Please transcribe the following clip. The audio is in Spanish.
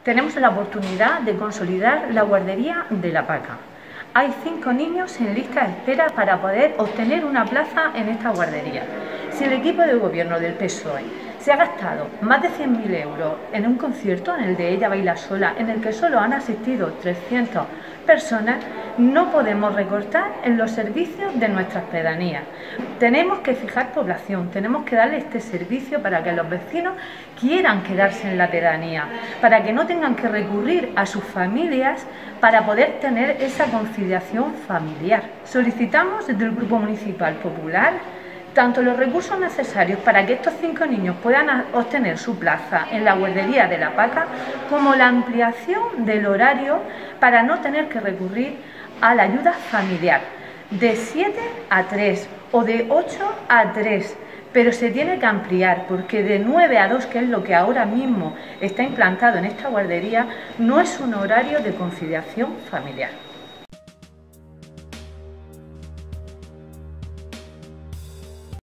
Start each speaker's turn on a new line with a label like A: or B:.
A: Tenemos la oportunidad de consolidar la guardería de La Paca. Hay 5 niños en lista de espera para poder obtener una plaza en esta guardería. Si el equipo de gobierno del PSOE se ha gastado más de 100.000 euros en un concierto, en el de Ella Baila Sola, en el que solo han asistido 300 personas, no podemos recortar en los servicios de nuestras pedanías. Tenemos que fijar población, tenemos que darle este servicio para que los vecinos quieran quedarse en la pedanía, para que no tengan que recurrir a sus familias para poder tener esa conciliación familiar. Solicitamos desde el Grupo Municipal Popular tanto los recursos necesarios para que estos 5 niños puedan obtener su plaza en la guardería de La Paca, como la ampliación del horario para no tener que recurrir a la ayuda familiar de 7 a 3 o de 8 a 3, pero se tiene que ampliar porque de 9 a 2, que es lo que ahora mismo está implantado en esta guardería, no es un horario de conciliación familiar.